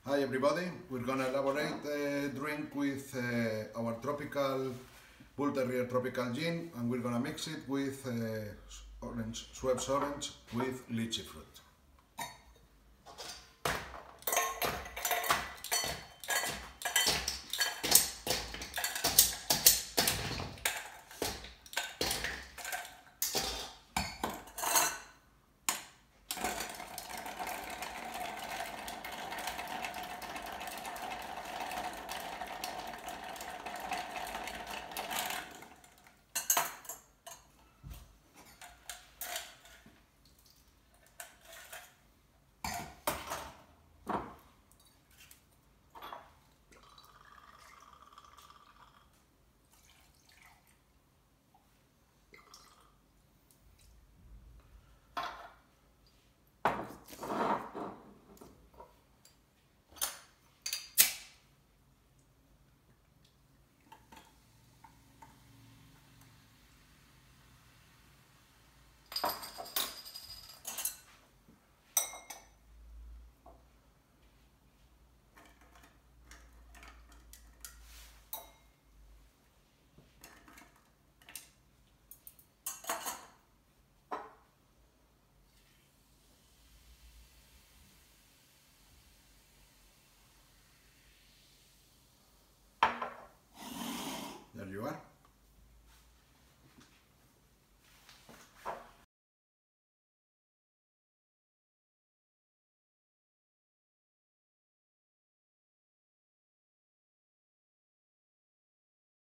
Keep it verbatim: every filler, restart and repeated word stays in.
Hi everybody, we're gonna elaborate a drink with uh, our tropical Bull Terrier Tropical Gin, and we're gonna mix it with uh, orange, Schweppes orange with lychee fruit.